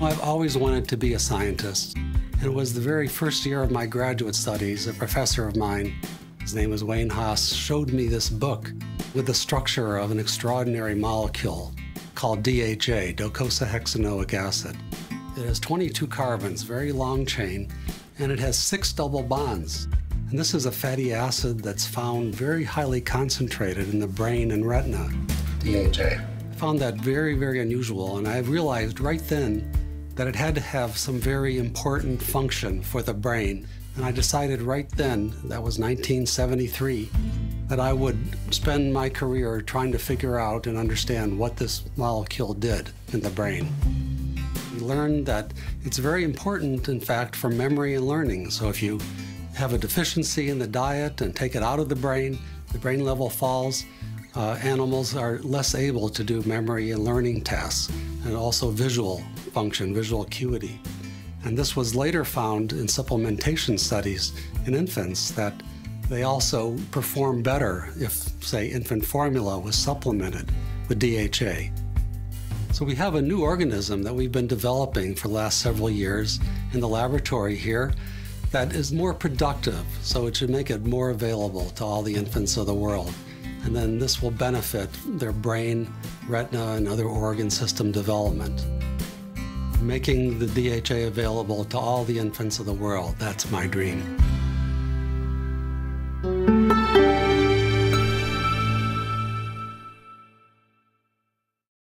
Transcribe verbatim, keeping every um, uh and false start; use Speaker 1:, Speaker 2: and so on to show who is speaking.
Speaker 1: I've always wanted to be a scientist. And it was the very first year of my graduate studies, a professor of mine, his name was Wayne Haas, showed me this book with the structure of an extraordinary molecule called D H A, Docosahexaenoic acid. It has twenty-two carbons, very long chain, and it has six double bonds. And this is a fatty acid that's found very highly concentrated in the brain and retina. D H A. I found that very, very unusual, and I realized right then that it had to have some very important function for the brain. And I decided right then, that was nineteen seventy-three, that I would spend my career trying to figure out and understand what this molecule did in the brain. We learned that it's very important, in fact, for memory and learning. So if you have a deficiency in the diet and take it out of the brain, the brain level falls. Uh, animals are less able to do memory and learning tasks, and also visual function, visual acuity. And this was later found in supplementation studies in infants, that they also perform better if, say, infant formula was supplemented with D H A. So we have a new organism that we've been developing for the last several years in the laboratory here that is more productive, so it should make it more available to all the infants of the world. And then this will benefit their brain, retina, and other organ system development. Making the D H A available to all the infants of the world, that's my dream.